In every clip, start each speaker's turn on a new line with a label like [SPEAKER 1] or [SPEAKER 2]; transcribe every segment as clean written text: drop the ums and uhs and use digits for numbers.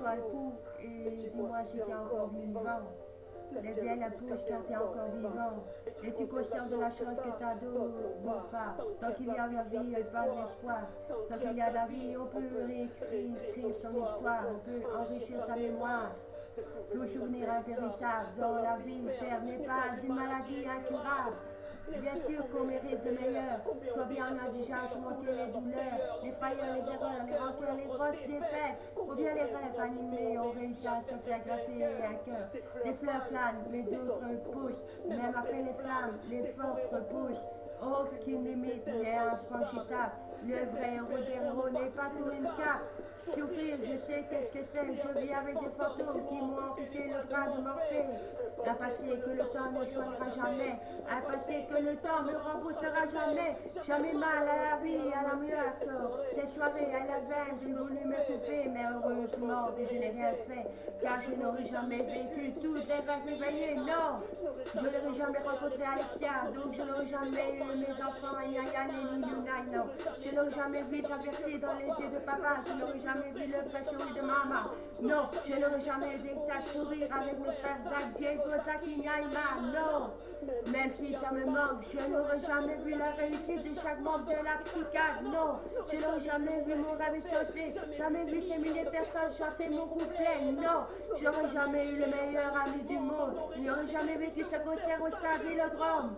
[SPEAKER 1] toi le pouls et dis-moi si tu es encore vivant. Lève bien la bouche car tu es encore vivant. Es-tu conscient de la chose que ta dos ou pas? Tant qu'il y a la vie, il parle d'espoir. Tant qu'il y a la vie, on peut réécrire son histoire, on peut enrichir sa mémoire. Tout souvenir impérissable dans la vie, terre n'est pas une maladie incurable. Bien sûr qu'on mérite le meilleur. Combien on a déjà surmonté les douleurs, les frayeurs, les erreurs, les rancœurs, les grosses défaites. Combien les rêves animés ont réussi à se faire greffer un cœur. Des fleurs flânent, mais d'autres poussent. Même après les flammes, les fortes repoussent. Aucune limite n'est infranchissable. Le vrai héros des héros n'est pas tout une cape. Souffrir, je sais qu'est-ce que c'est. Je vis avec des fantômes qui m'ont amputé le bras de Morphée. Un passé que le temps ne soignera jamais. Un passé que le temps ne remboursera jamais. Jamais mal à la vie, à la muette. Cette soirée à la veine, j'ai voulu me couper, mais heureusement que je n'ai rien fait. Car je n'aurais jamais vécu toutes les rêves éveillés. Non, je n'aurais jamais rencontré Alexia, donc je n'aurais jamais eu mes enfants, Yann et Nina, non. Je n'aurais jamais vu la vérité dans les yeux de papa, je n'aurais jamais vu le vrai sourire de maman. Non, je n'aurais jamais eu des tas de sourires avec mes frères Zach, Diego, Zach et Naïma, non. Même si ça me manque, je n'aurais jamais vu la réussite de chaque membre de la psychiatre, non. Je n'aurais jamais vu mon rêve sauter, jamais vu ces milliers de personnes chanter mon couplet, non. Je n'aurais jamais eu le meilleur ami du monde, je n'aurais jamais vécu ce concert au stade Vélodrome.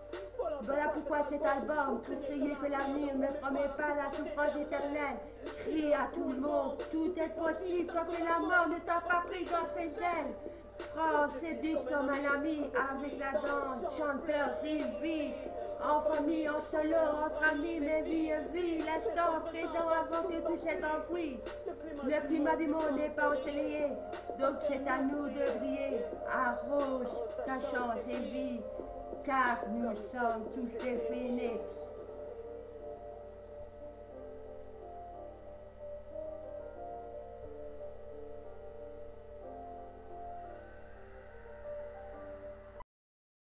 [SPEAKER 1] Voilà pourquoi cet album, pour crier que l'avenir ne promet pas la souffrance éternelle. Crie à tout le monde, tout est possible tant que la mort ne t'a pas pris dans ses ailes. Prends ces disques comme un ami, avec la danse, chanteur, vit, en famille, en solo, entre amis, mais vie, l'instant présent avant que tout s'est enfoui. Le climat du monde n'est pas ensoleillé, donc c'est à nous de briller. Arrose ta chance et vie, car nous sommes tous des phénix.